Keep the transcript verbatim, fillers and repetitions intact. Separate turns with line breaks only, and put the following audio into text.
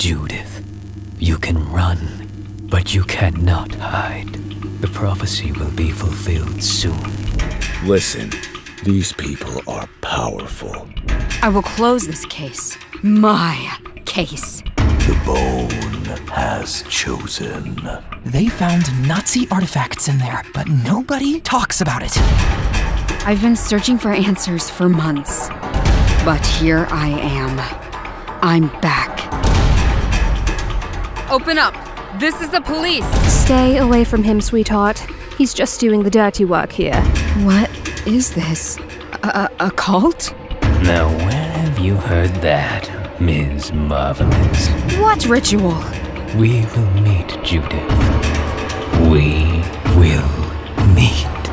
Judith, you can run, but you cannot hide. The prophecy will be fulfilled soon.
Listen, these people are powerful.
I will close this case. My case.
The bone has chosen.
They found Nazi artifacts in there, but nobody talks about it.
I've been searching for answers for months, but here I am. I'm back. Open up! This is the police!
Stay away from him, sweetheart. He's just doing the dirty work here.
What is this? A, a, a cult?
Now where have you heard that, Miz Marvelous?
What ritual?
We will meet, Judith. We will meet.